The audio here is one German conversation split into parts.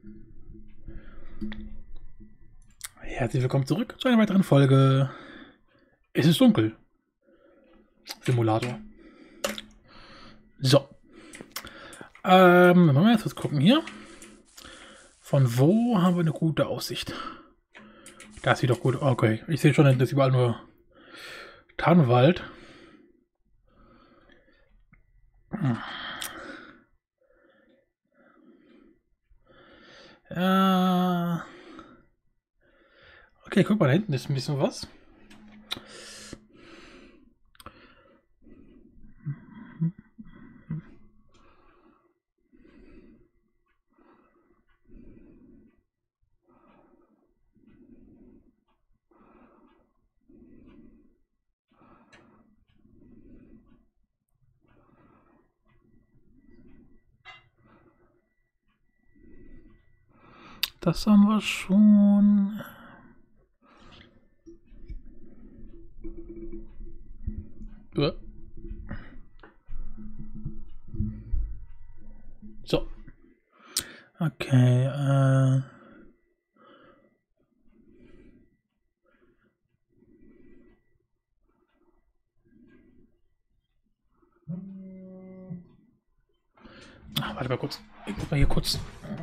Herzlich willkommen zurück zu einer weiteren Folge. Es ist dunkel. Simulator. So. Wollen wir jetzt was gucken hier. Von wo haben wir eine gute Aussicht? Das sieht doch gut. Okay, ich sehe schon, das ist überall nur Tannenwald. Okay, guck mal, da hinten ist ein bisschen was. Das haben wir schon. So. Okay, warte mal kurz. Ich muss mal hier kurz.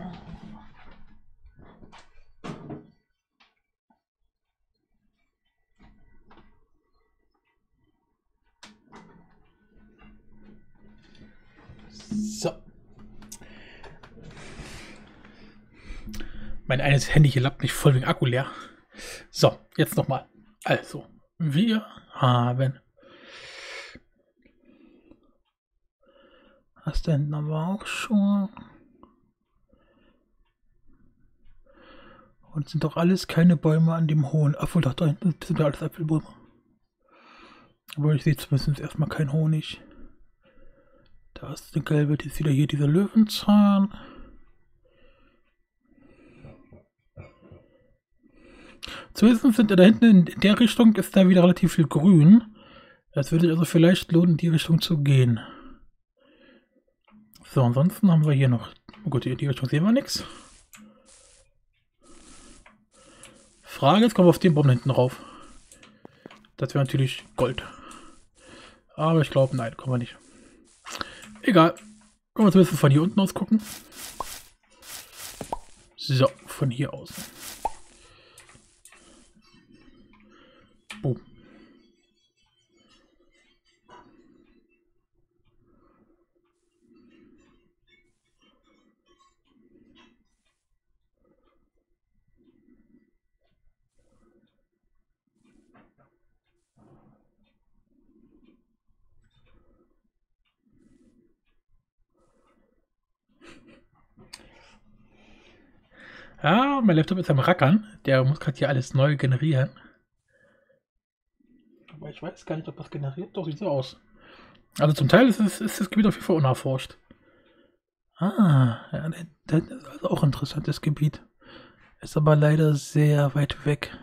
So. Mein eines Handy hier lappt nicht voll wegen Akku leer. So, jetzt nochmal. Also, wir haben. Was denn aber auch schon? Und sind doch alles keine Bäume an dem hohen. Obwohl, doch, da hinten sind ja alles Apfelbäume. Aber ich sehe zumindest erstmal keinen Honig. Da ist der gelbe, das ist wieder hier dieser Löwenzahn. Zumindest sind da hinten in der Richtung ist da wieder relativ viel Grün. Es würde sich also vielleicht lohnen, in die Richtung zu gehen. So, ansonsten haben wir hier noch. Oh gut, in die Richtung sehen wir nichts. Frage, jetzt kommen wir auf den Baum hinten rauf. Das wäre natürlich Gold. Aber ich glaube, nein, kommen wir nicht. Egal. Können wir zumindest von hier unten aus gucken. So, von hier aus. Boom. Ja, mein Laptop ist am Rackern. Der muss gerade hier alles neu generieren. Aber ich weiß gar nicht, ob das generiert. Doch, sieht so aus. Also zum Teil ist das Gebiet auf jeden Fall unerforscht. Ah, ja, das ist also auch ein interessantes Gebiet. Ist aber leider sehr weit weg.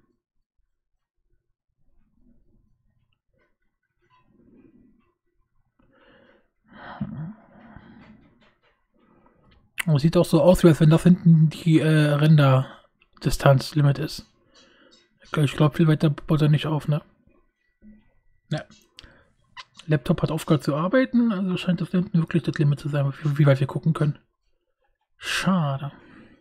Und sieht auch so aus, wie als wenn das hinten die Render-Distanz-Limit ist. Ich glaube, viel weiter baut er nicht auf, ne? Ne. Laptop hat aufgehört zu arbeiten, also scheint das hinten wirklich das Limit zu sein, wie weit wir gucken können. Schade.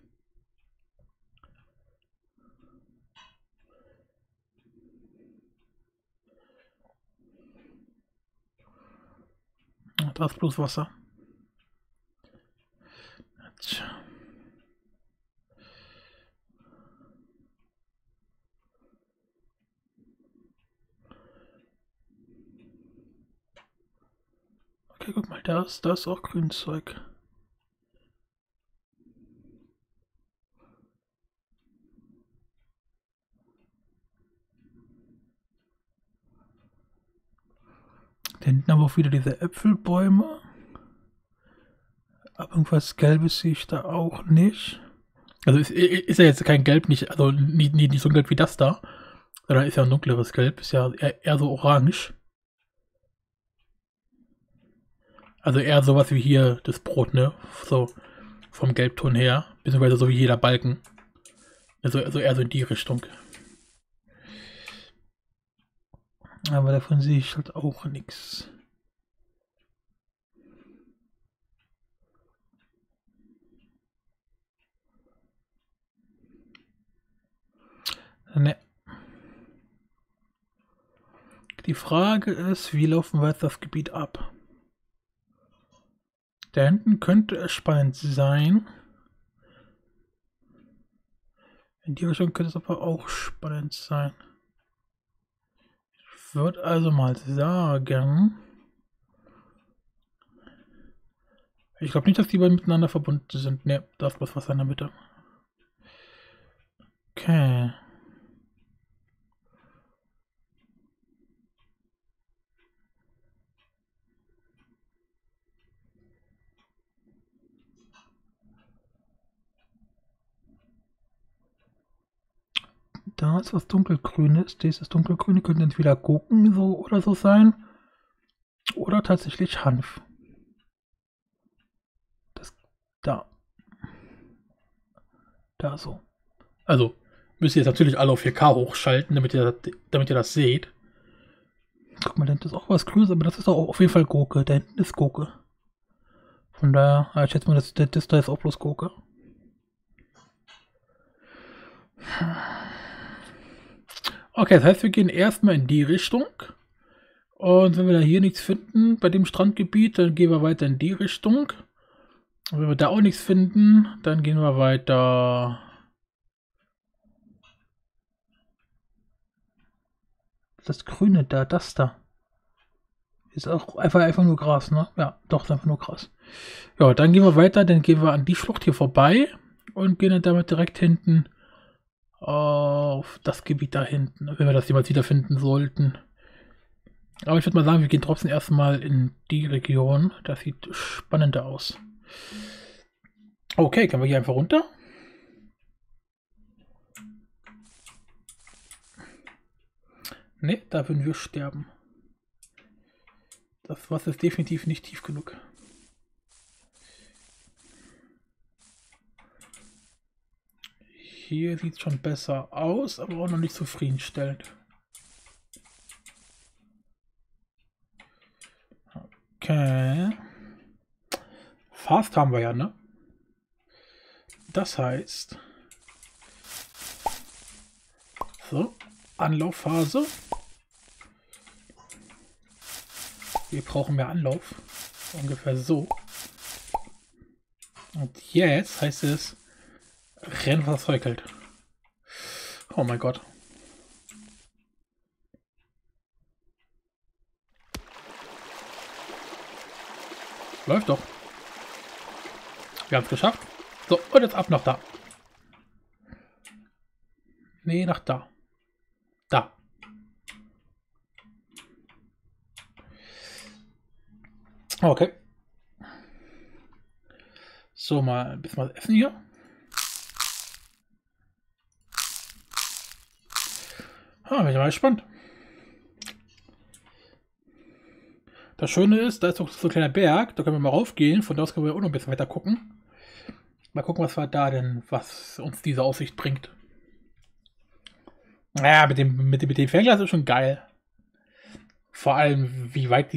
Da ist bloß Wasser. Tja. Okay, guck mal, da ist auch Grünzeug. Da hinten aber auch wieder diese Äpfelbäume. Aber irgendwas Gelbes sehe ich da auch nicht. Also ist ja jetzt kein Gelb, nicht, also nicht so ein Gelb wie das da. Sondern ist ja ein dunkleres Gelb, ist ja eher so orange. Also eher sowas wie hier das Brot, ne? So Vom Gelbton her. Beziehungsweise so wie jeder Balken. Also eher so in die Richtung. Aber davon sehe ich halt auch nichts. Ne. Die Frage ist, wie laufen wir jetzt das Gebiet ab? Da hinten könnte es spannend sein. In die Richtung könnte es aber auch spannend sein. Ich würde also mal sagen, ich glaube nicht, dass die beiden miteinander verbunden sind. Ne, da ist was in der Mitte. Okay. Da ist was dunkelgrünes. Dieses dunkelgrüne könnte entweder Gurken so oder so sein. Oder tatsächlich Hanf. Das da. Da so. Also, müsst ihr jetzt natürlich alle auf 4K hochschalten, damit ihr das seht. Guck mal, da hinten ist auch was Grünes, aber das ist auch auf jeden Fall Gurke. Da hinten ist Gurke. Von daher, ich schätze mal, das da ist auch bloß Gurke. Okay, das heißt, wir gehen erstmal in die Richtung. Und wenn wir da hier nichts finden bei dem Strandgebiet, dann gehen wir weiter in die Richtung. Und wenn wir da auch nichts finden, dann gehen wir weiter. Das Grüne da, das da. Ist auch einfach nur Gras, ne? Ja, doch, ist einfach nur Gras. Ja, dann gehen wir weiter, dann gehen wir an die Schlucht hier vorbei und gehen dann damit direkt hinten auf das Gebiet da hinten, wenn wir das jemals wiederfinden sollten. Aber ich würde mal sagen, wir gehen trotzdem erstmal in die Region. Das sieht spannender aus. Okay, können wir hier einfach runter? Ne, da würden wir sterben. Das Wasser ist definitiv nicht tief genug. Hier sieht es schon besser aus, aber auch noch nicht zufriedenstellend. Okay. Fast haben wir ja, ne? Das heißt... So, Anlaufphase. Wir brauchen mehr Anlauf. Ungefähr so. Und jetzt heißt es... Rennen, was hält. Oh mein Gott. Läuft doch. Wir haben es geschafft. So, und jetzt ab nach da. Nee, nach da. Da. Okay. So, mal ein bisschen was essen hier. Bin ich mal gespannt. Das Schöne ist, da ist doch so ein kleiner Berg, da können wir mal raufgehen, von da aus können wir auch noch ein bisschen weiter gucken. Mal gucken, was uns diese Aussicht bringt. Naja, mit dem Fernglas ist schon geil. Vor allem, wie weit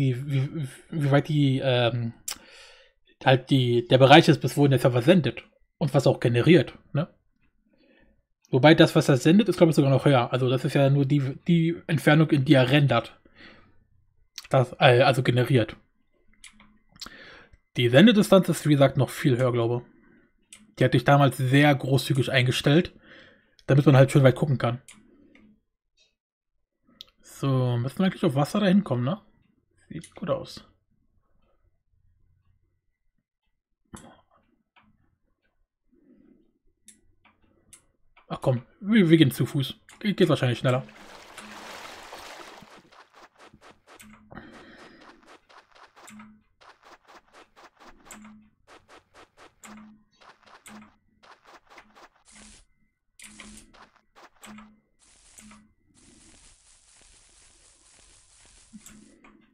der Bereich ist, bis wohin der Server sendet. Und was auch generiert, ne? Wobei das, was er sendet, ist, glaube ich, sogar noch höher. Also das ist ja nur die Entfernung, in die er rendert. Also generiert. Die Sendedistanz ist, wie gesagt, noch viel höher, glaube ich. Die hatte ich damals sehr großzügig eingestellt, damit man halt schön weit gucken kann. So, müssen wir eigentlich auf Wasser da hinkommen, ne? Sieht gut aus. Ach komm, wir gehen zu Fuß. Geht wahrscheinlich schneller.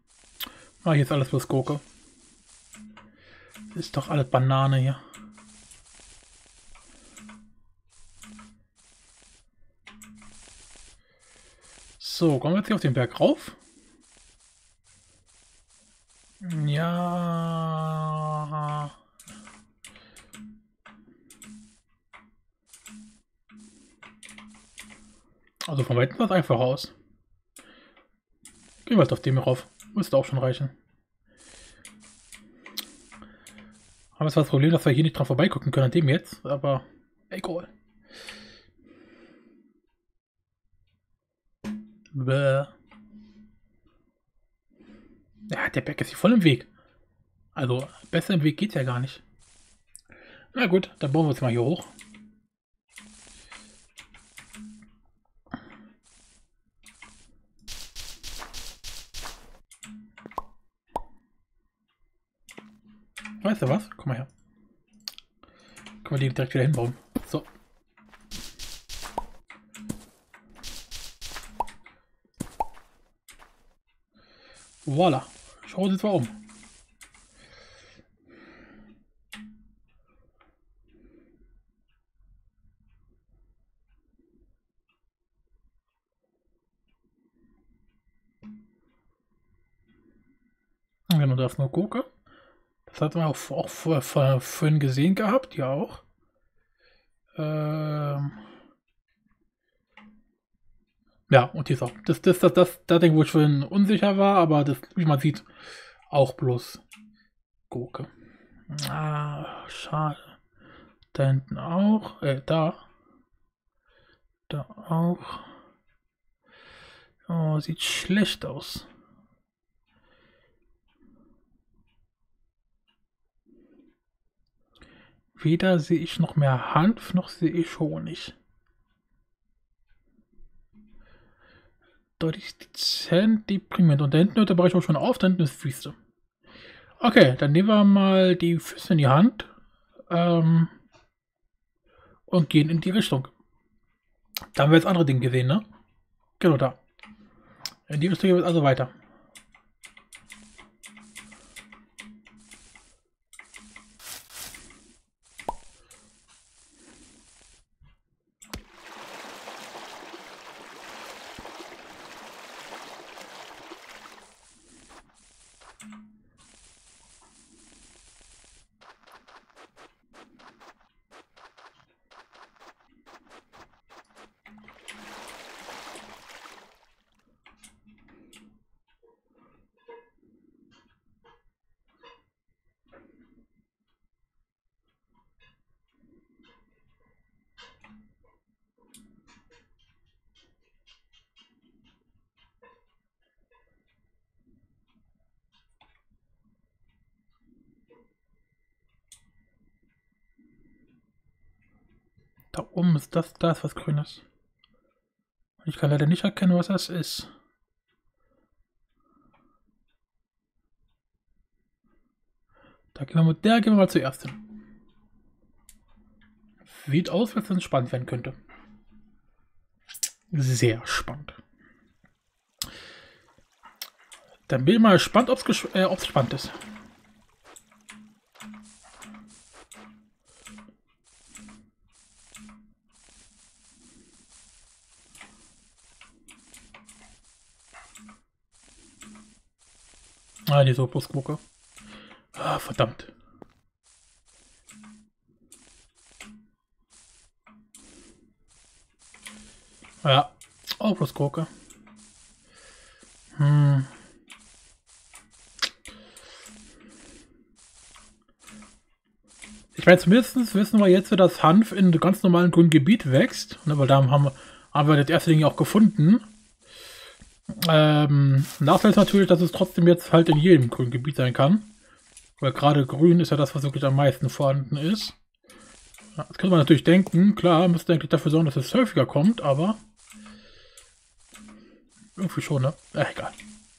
Ah, hier ist alles bloß Gurke. Ist doch alles Banane hier. So, kommen wir jetzt hier auf den Berg rauf? Ja. Also von weitem sah es einfach aus. Gehen wir jetzt auf dem hier rauf. Müsste auch schon reichen. Haben wir zwar das Problem, dass wir hier nicht dran vorbeigucken können an dem jetzt, aber egal. Bäh. Ja, der Berg ist hier voll im Weg. Also, besser im Weg geht's ja gar nicht. Na gut, dann bauen wir uns mal hier hoch. Weißt du was? Komm mal her. Können wir die direkt wieder hinbauen. So. Voila. Schau uns jetzt mal um. Genau, da ist nur Gurke. Das hatten wir auch vorhin gesehen gehabt, ja auch. Ja, und hier ist auch. Das Ding, wo ich vorhin unsicher war, aber das, wie man sieht, auch bloß Gurke. Ah, schade. Da hinten auch. Da. Da auch. Oh, sieht schlecht aus. Weder sehe ich noch mehr Hanf, noch sehe ich Honig. Deutlich dezent deprimierend. Und da hinten hört der Bereich auch schon auf, da hinten ist Wüste. Okay, dann nehmen wir mal die Füße in die Hand und gehen in die Richtung. Da haben wir jetzt andere Dinge gesehen, ne? Genau da. In die Richtung geht es also weiter. Da oben ist das, da ist was Grünes. Ich kann leider nicht erkennen, was das ist. Da gehen wir mal zuerst hin. Sieht aus, als wenn es spannend werden könnte. Sehr spannend. Dann bin ich mal gespannt, ob es spannend ist. Ah, die Sopusgurke. Ah, verdammt. Ja, auch bloß Gurke. Ich meine, zumindest wissen wir jetzt, dass Hanf in einem ganz normalen grünen Gebiet wächst. Ne, weil da haben wir das erste Ding auch gefunden. Nachteil ist natürlich, dass es trotzdem jetzt halt in jedem grünen Gebiet sein kann. Weil gerade grün ist ja das, was wirklich am meisten vorhanden ist. Ja, das könnte man natürlich denken. Klar, müsste eigentlich dafür sorgen, dass es häufiger kommt, aber irgendwie schon, ne? Egal.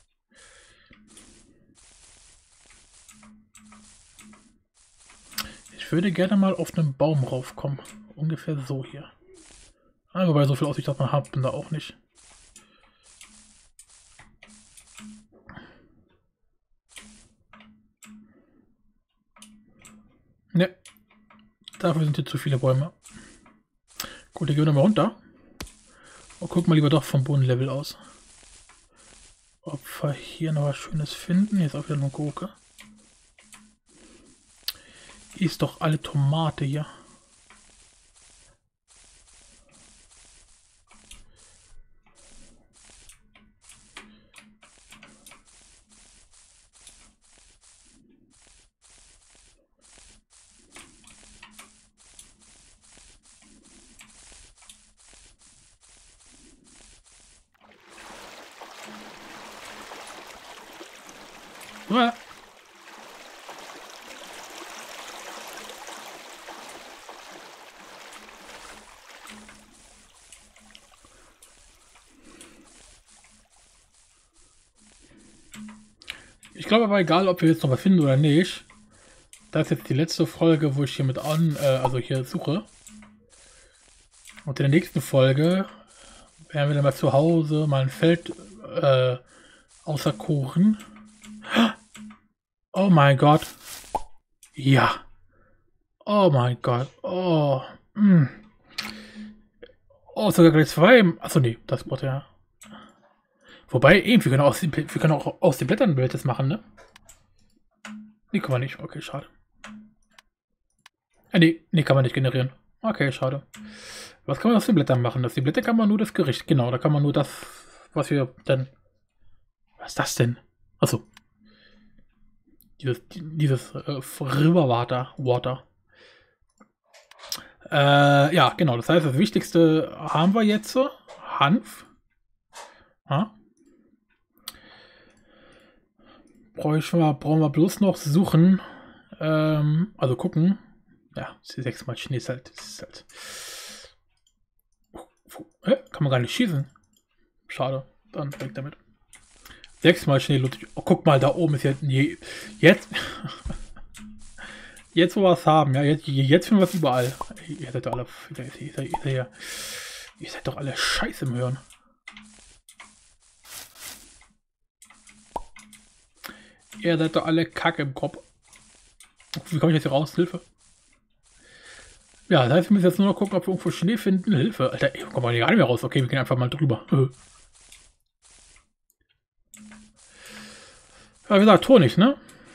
Ich würde gerne mal auf einen Baum raufkommen. Ungefähr so hier. Ah, wobei so viel Aussicht hat man haben da auch nicht. Ne. Dafür sind hier zu viele Bäume. Gut, hier gehen wir mal runter. Und gucken mal lieber doch vom Bodenlevel aus. ob wir hier noch was Schönes finden. Hier ist auch wieder eine Gurke. Ist doch alle Tomate hier. Ah. Ich glaube aber egal, ob wir jetzt noch was finden oder nicht. Das ist jetzt die letzte Folge, wo ich hier also hier suche. Und in der nächsten Folge werden wir dann mal zu Hause mal ein Feld auserkoren. Oh mein Gott. Ja. Oh mein Gott. Oh. Oh, sogar gleich zwei. Achso, nee, das braucht ja. Wobei, eben, wir können auch aus den Blättern ein Bild das machen, ne? Nee, kann man nicht. Okay, schade. Nee, kann man nicht generieren. Okay, schade. Was kann man aus den Blättern machen? Aus den Blättern kann man nur das Gericht. Genau, da kann man nur das, was wir dann. Was ist das denn? Achso. Dieses River Water. Ja, genau. Das heißt, das Wichtigste haben wir jetzt. Hanf. Ja. Brauchen wir bloß noch suchen. Also gucken. Ja, 6-mal Schnee ist halt. Kann man gar nicht schießen. Schade. Dann weg damit. 6-mal Schnee. Oh, guck mal, da oben ist jetzt. Jetzt. Jetzt, wo wir es haben, ja, jetzt finden wir es überall. Ihr seid doch alle. Ihr seid doch alle scheiße im Hören. Ihr seid doch alle Kacke im Kopf. Wie komme ich jetzt hier raus? Hilfe. Ja, das heißt, wir müssen jetzt nur noch gucken, ob wir irgendwo Schnee finden. Hilfe. Alter, ich komme hier gar nicht mehr raus. Okay, wir gehen einfach mal drüber. Ja, wie gesagt, Honig, ne?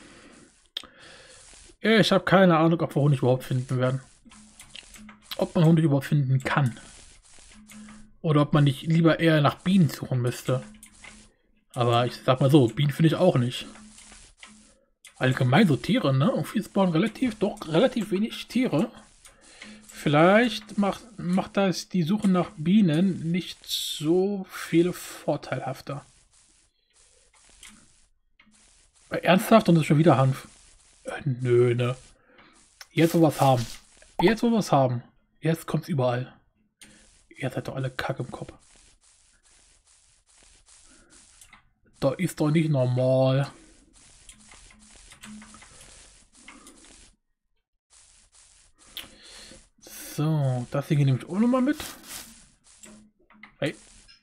Ich habe keine Ahnung, ob wir Honig überhaupt finden werden. Ob man Honig überhaupt finden kann. Oder ob man nicht lieber eher nach Bienen suchen müsste. Aber ich sag mal so, Bienen finde ich auch nicht. Allgemein so Tiere, ne? Irgendwie spawnen relativ wenig Tiere. Vielleicht macht das die Suche nach Bienen nicht so viel vorteilhafter. Ernsthaft? Und das ist schon wieder Hanf. Nö, ne? Jetzt wo wir was haben. Jetzt kommt's überall. Ihr seid doch alle Kacke im Kopf. Da ist doch nicht normal. So, das hier nehme ich auch nochmal mit. Hey.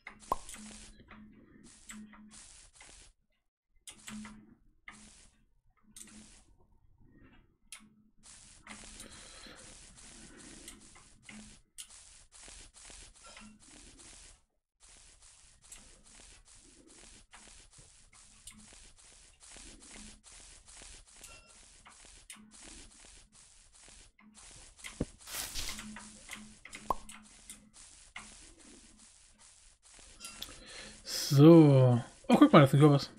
So. Oh, guck mal, das ist ein was.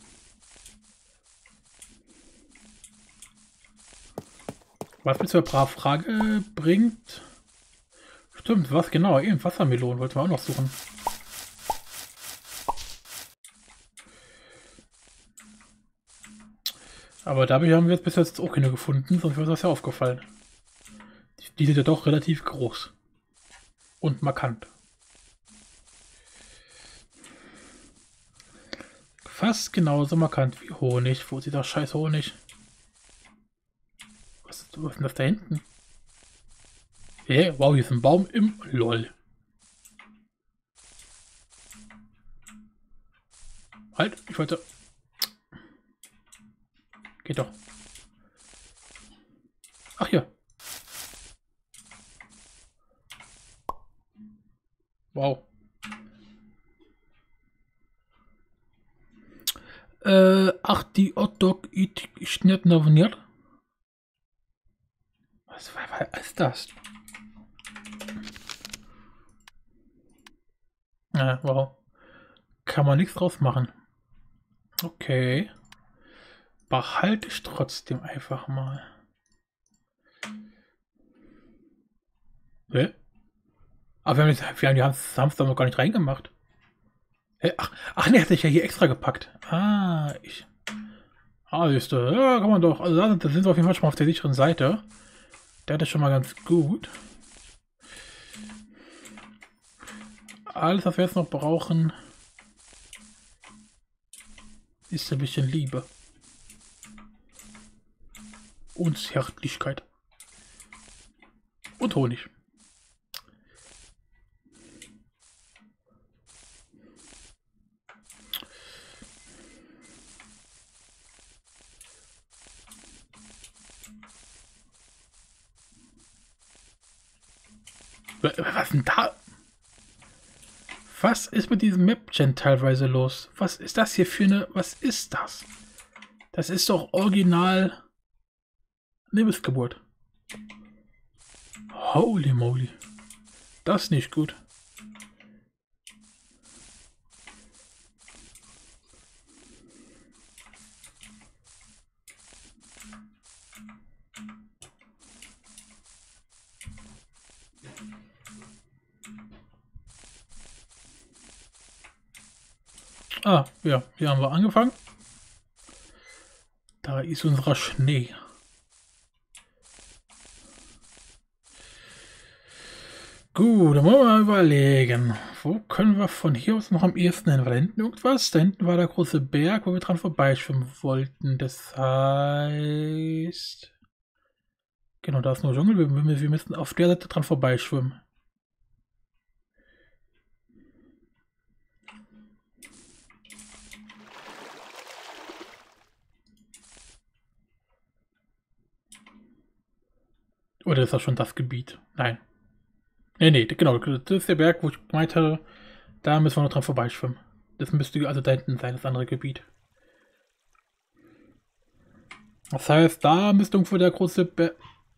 Was mir zur Frage bringt. Stimmt, was genau? Eben Wassermelonen wollten wir auch noch suchen. Aber dabei haben wir jetzt bis jetzt auch keine gefunden, sonst wäre das ja aufgefallen. Die sind ja doch relativ groß. Und markant. Fast genauso markant wie Honig. Wo ist dieser scheiß Honig? Was ist denn das da hinten? Hey, wow, hier ist ein Baum im LOL. Halt, ich wollte... Geht doch. Ach ja. Wow. Ach, die Hotdog schnitt noveniert. Was ist das? Wow. Kann man nichts draus machen. Okay. Behalte ich trotzdem einfach mal. Hä? Aber wir haben die Hamster noch gar nicht reingemacht. Hä? Ach ne, hat sich ja hier extra gepackt. Siehst du, ja, kann man doch. Also da sind wir auf jeden Fall schon mal auf der sicheren Seite. Der ist schon mal ganz gut. Alles, was wir jetzt noch brauchen, ist ein bisschen Liebe. Und Zärtlichkeit. Und Honig. Was denn da? Was ist mit diesem Map-Gen teilweise los? Was ist das hier für eine... Was ist das? Das ist doch original... eine Missgeburt. Holy moly. Das ist nicht gut. Ja, hier haben wir angefangen. Da ist unser Schnee. Gut, dann wollen wir mal überlegen. Wo können wir von hier aus noch am ehesten hin? War da hinten irgendwas? Da hinten war der große Berg, wo wir dran vorbeischwimmen wollten. Das heißt... Genau, da ist nur Dschungel. Wir müssen auf der Seite dran vorbeischwimmen. Oder ist das schon das Gebiet? Nein. Nee, genau. Das ist der Berg, wo ich meinte, da müssen wir noch dran vorbeischwimmen. Das müsste also da hinten sein, das andere Gebiet. Das heißt, da müsste irgendwo der große Berg...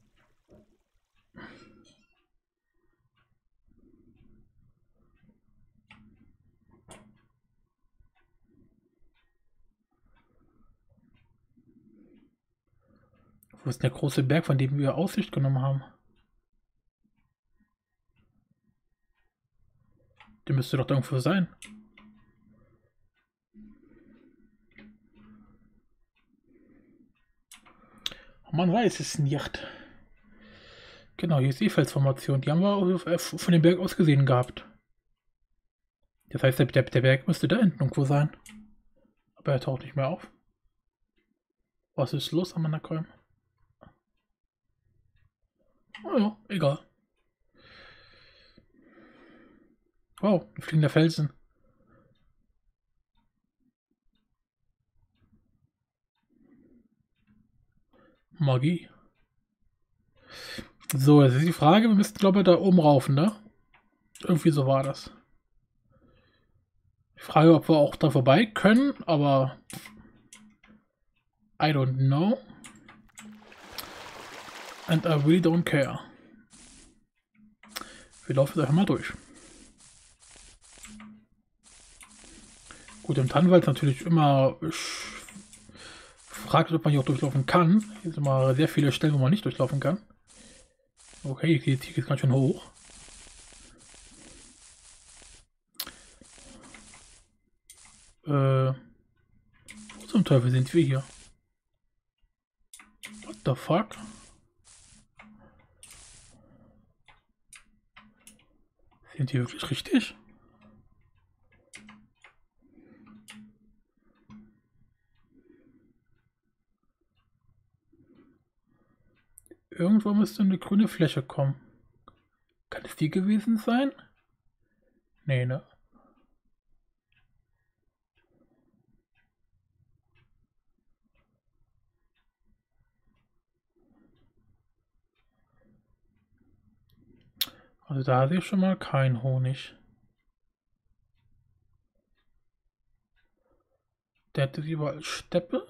Wo ist der große Berg, von dem wir Aussicht genommen haben? Der müsste doch irgendwo sein. Man weiß es nicht. Genau, hier ist die Felsformation. Die haben wir von dem Berg aus gesehen gehabt. Das heißt, der Berg müsste da hinten irgendwo sein. Aber er taucht nicht mehr auf. Was ist los am Mannerkolm? Oh ja, egal. Wow, ein fliegender Felsen. Magie. So, jetzt ist die Frage, wir müssten, glaube ich, da oben raufen, ne? Irgendwie so war das. Die Frage, ob wir auch da vorbei können, aber I don't know. And I really don't care. Wir laufen einfach mal durch. Gut, im Tannenwald ist natürlich immer fragt, ob man hier auch durchlaufen kann. Hier sind immer sehr viele Stellen, wo man nicht durchlaufen kann. Okay, hier geht es ganz schön hoch. Wo zum Teufel sind wir hier? What the fuck? Sind die wirklich richtig? Irgendwo müsste eine grüne Fläche kommen. Kann es die gewesen sein? Nee, ne? Also da sehe ich schon mal kein Honig. Der hat jetzt überall Steppe.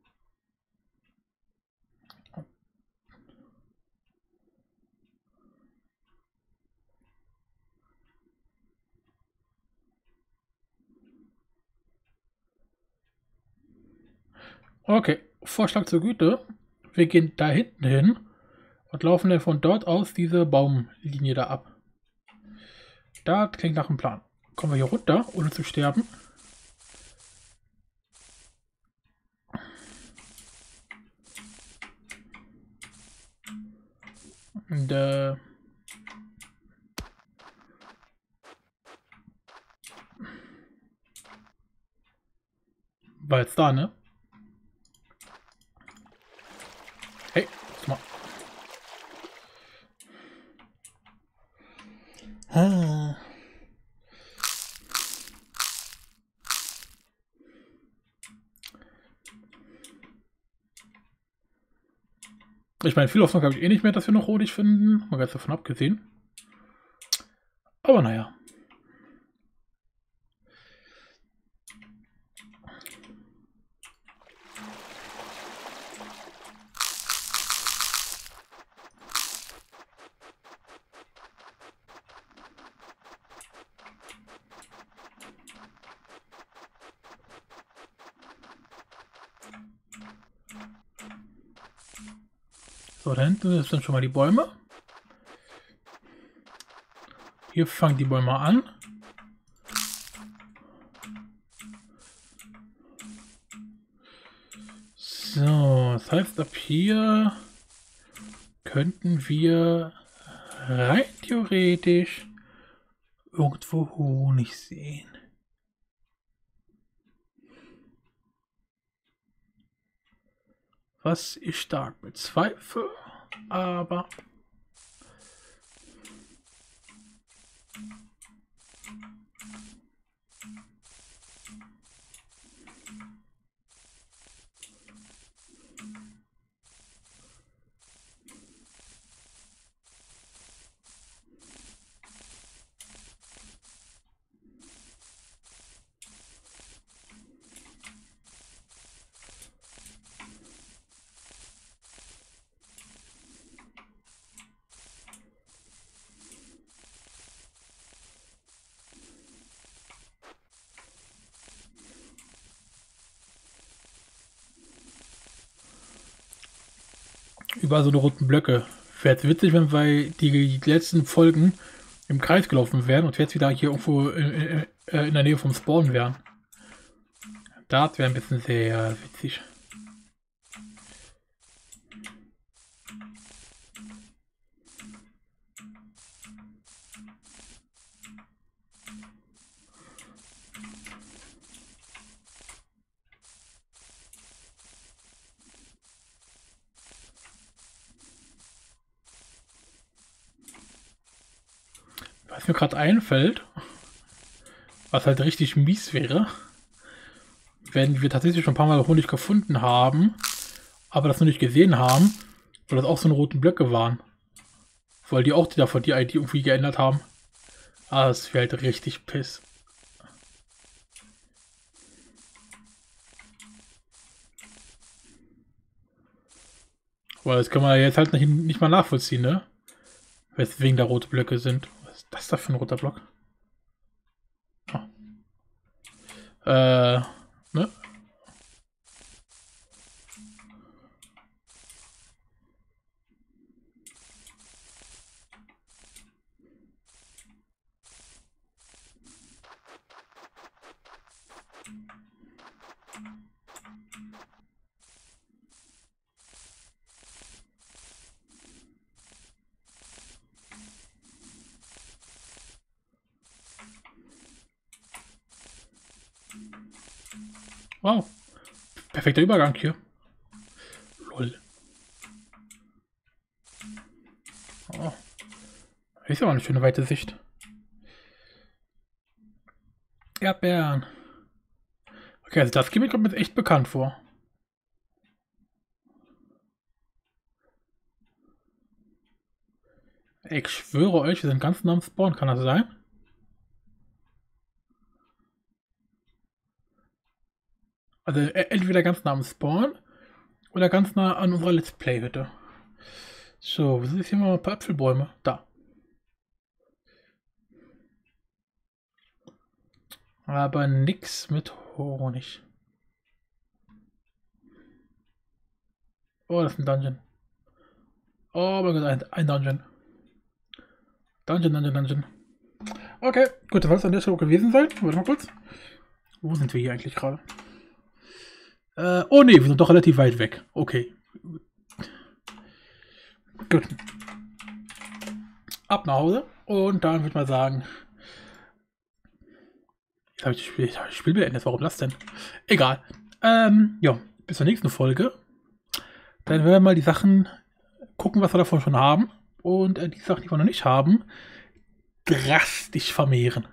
Okay, Vorschlag zur Güte. Wir gehen da hinten hin und laufen dann von dort aus diese Baumlinie da ab. Das klingt nach einem Plan. Kommen wir hier runter, ohne zu sterben. Und, war jetzt da, ne? Hey, warte mal. Ah. Ich meine, viel Hoffnung habe ich eh nicht mehr, dass wir noch Honig finden. Mal ganz davon abgesehen. Aber naja. So, da hinten sind schon mal die Bäume. Hier fangen die Bäume an. So, das heißt, ab hier könnten wir rein theoretisch irgendwo Honig sehen. Was ich stark bezweifle, aber überall so eine roten Blöcke. Wäre jetzt witzig, wenn wir die letzten Folgen im Kreis gelaufen wären und jetzt wieder hier irgendwo in der Nähe vom Spawn wären. Das wäre ein bisschen sehr witzig. Was mir gerade einfällt, was halt richtig mies wäre, wenn wir tatsächlich schon ein paar Mal Honig gefunden haben, aber das noch nicht gesehen haben, weil das auch so eine roten Blöcke waren. Weil die auch davon die ID irgendwie geändert haben. Ah, das wäre halt richtig piss. Weil das kann man jetzt halt nicht mal nachvollziehen, ne? Weswegen da rote Blöcke sind. Was ist das da für ein roter Block? Ah. Ne? Wow. Perfekter Übergang hier. Lol. Oh. Ist aber eine schöne weite Sicht. Erdbeeren. Okay, also das Gebiet kommt mir jetzt echt bekannt vor. Ich schwöre euch, wir sind ganz nah am Spawn, kann das sein? Also entweder ganz nah am Spawn oder ganz nah an unserer Let's Play-Hütte. So, wo sind jetzt hier mal ein paar Apfelbäume? Da. Aber nix mit Honig. Oh, das ist ein Dungeon. Oh mein Gott, ein Dungeon. Dungeon. Okay, gut, das soll es an der Stelle gewesen sein. Warte mal kurz. Wo sind wir hier eigentlich gerade? Oh ne, wir sind doch relativ weit weg. Okay. Gut. Ab nach Hause. Und dann würde ich mal sagen. Jetzt habe ich das Spiel beendet. Warum das denn? Egal. Ja, bis zur nächsten Folge. Dann werden wir mal die Sachen gucken, was wir davon schon haben. Und die Sachen, die wir noch nicht haben, drastisch vermehren.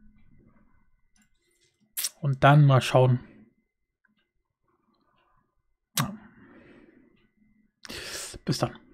Und dann mal schauen. Bis dann.